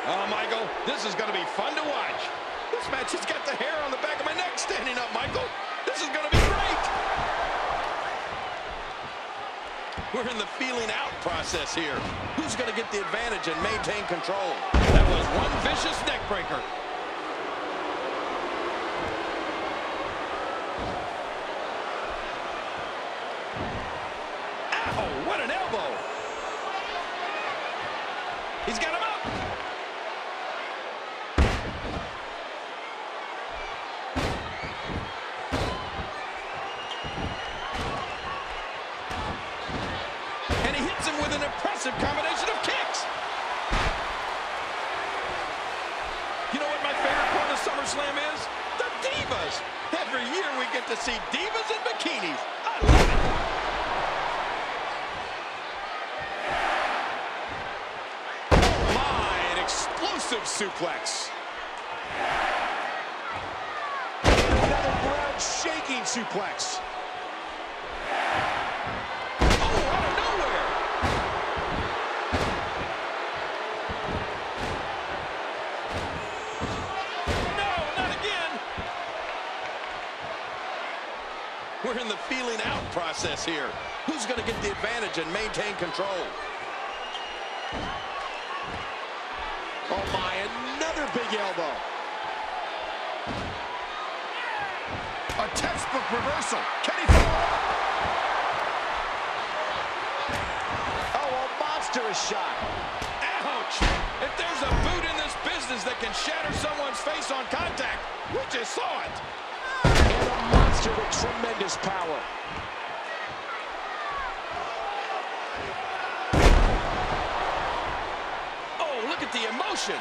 Oh, Michael, this is going to be fun to watch. This match has got the hair on the back of my neck standing up, Michael. This is going to be great. We're in the feeling out process here. Who's going to get the advantage and maintain control? That was one vicious neck breaker. Ow, what an elbow. He's got him up. And he hits him with an impressive combination of kicks. You know what my favorite part of SummerSlam is? The Divas. Every year we get to see Divas in bikinis. I love it. Explosive suplex. Another ground-shaking suplex. Oh, out of nowhere. No, not again. We're in the feeling out process here. Who's going to get the advantage and maintain control? Oh my, another big elbow. A textbook reversal. Can he follow up? Oh, a monstrous shot. Ouch! If there's a boot in this business that can shatter someone's face on contact, we just saw it. And a monster with tremendous power. Look at the emotion.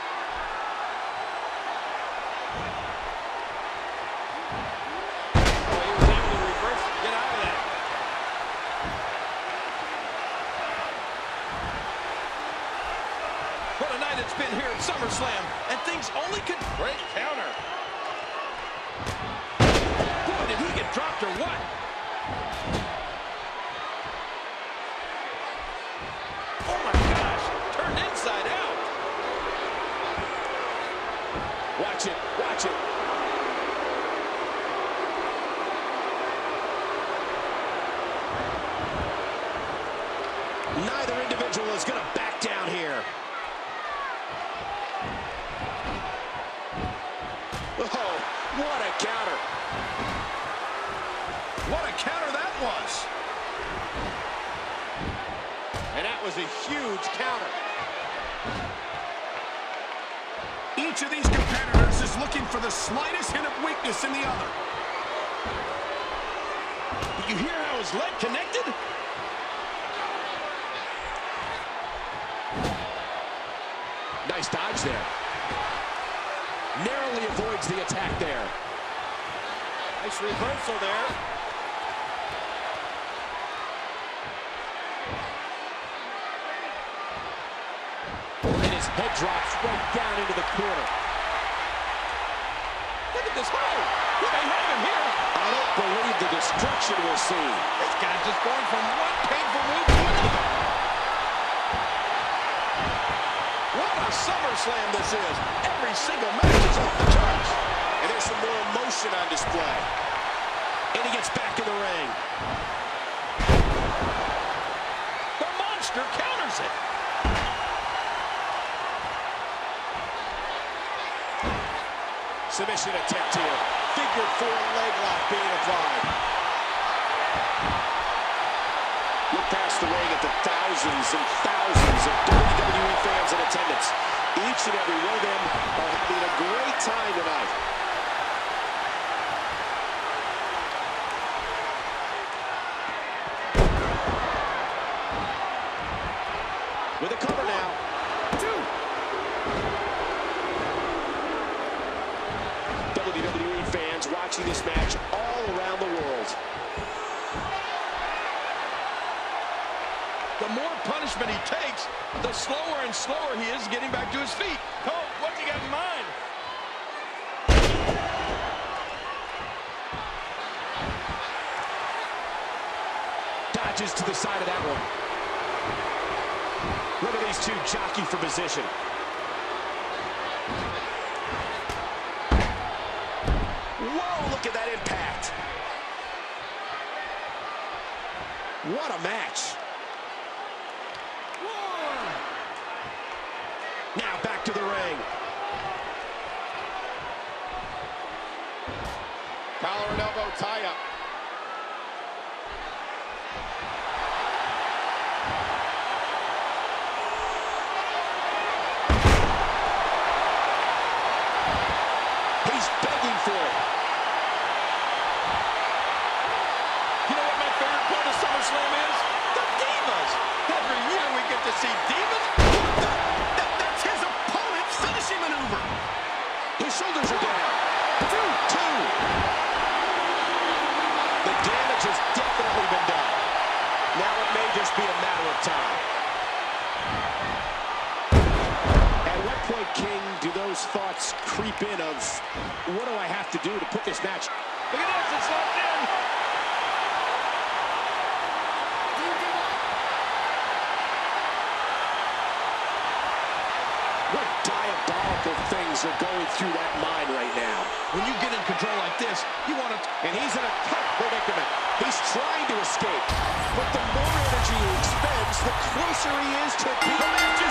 Oh, he was able to reverse and get out of that. What a night it's been here at SummerSlam, and things only could... Great counter. Boy, did he get dropped or what? Oh my gosh, turned inside out. Watch it, watch it. Neither individual is going to back down here. Oh, what a counter. What a counter that was. And that was a huge counter. Each of these competitors is looking for the slightest hint of weakness in the other. Did you hear how his leg connected? Nice dodge there. Narrowly avoids the attack there. Nice reversal there. And his head drops right down into the corner. Look at this hole. He may have him here. I don't believe the destruction we'll see. This guy's just going from one painful move to another. What a SummerSlam this is. Every single match is off the charts. And there's some more emotion on display. And he gets back in the ring. The monster counters it. Submission attempt here. Figure 4 leg lock being applied. Look past the ring at the thousands and thousands of WWE fans in attendance. Each and every one of them are having a great time tonight. With a cover now. 2. WWE fans watching this match all around the world. The more punishment he takes, the slower and slower he is getting back to his feet. Oh, what's he got in mind? Dodges to the side of that one. Look at these two jockey for position. What a match. Now back to the ring. Collar and elbow tie up. He's begging for it. You know what my favorite part of SummerSlam is? The Divas. Every year we get to see Divas. That's his opponent's finishing maneuver. His shoulders are down. Two. The damage has definitely been done. Now it may just be a matter of time. At what point, King, do those thoughts creep in of, what do I have to do to put this match? Look at this, it's locked in. What diabolical things are going through that mind right now? When you get in control like this, you want to... And he's in a tough predicament. He's trying to escape, but the more energy he expends, the closer he is to being...